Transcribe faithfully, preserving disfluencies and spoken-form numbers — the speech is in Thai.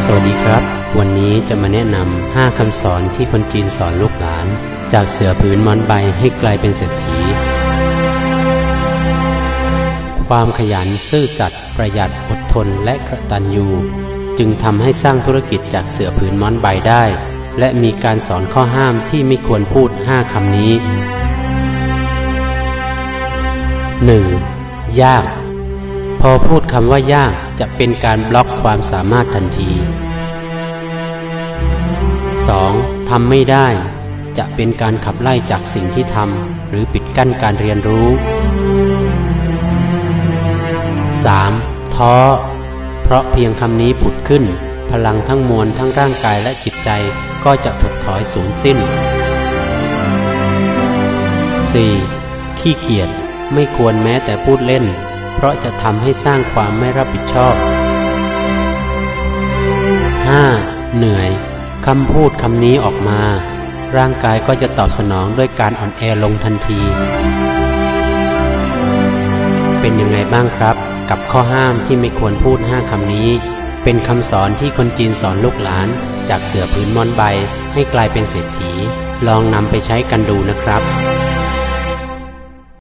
วัสดีครับวันนี้จะมาแนะนำห้าคำสอนที่คนจีนสอนลูกหลานจากเสื่อผืนหมอนใบให้กลายเป็นเศรษฐีความขยันซื่อสัตย์ประหยัดอดทนและกตัญญูจึงทำให้สร้างธุรกิจจากเสื่อผืนหมอนใบได้และมีการสอนข้อห้ามที่ไม่ควรพูดห้าคำนี้ หนึ่ง. ยากพอพูดคำว่ายากจะเป็นการบล็อกความสามารถทันที สอง. ทำไม่ได้จะเป็นการขับไล่จากสิ่งที่ทำหรือปิดกั้นการเรียนรู้ สาม. ท้อเพราะเพียงคำนี้ผุดขึ้นพลังทั้งมวลทั้งร่างกายและจิตใจก็จะถดถอยสูญสิ้น สี่. ขี้เกียจไม่ควรแม้แต่พูดเล่นเพราะจะทำให้สร้างความไม่รับผิดชอบ ห้า. เหนื่อยคำพูดคำนี้ออกมาร่างกายก็จะตอบสนองด้วยการอ่อนแอลงทันทีเป็นยังไงบ้างครับกับข้อห้ามที่ไม่ควรพูดห้าคำนี้เป็นคำสอนที่คนจีนสอนลูกหลานจากเสื่อผืนหมอนใบให้กลายเป็นเศรษฐีลองนำไปใช้กันดูนะครับ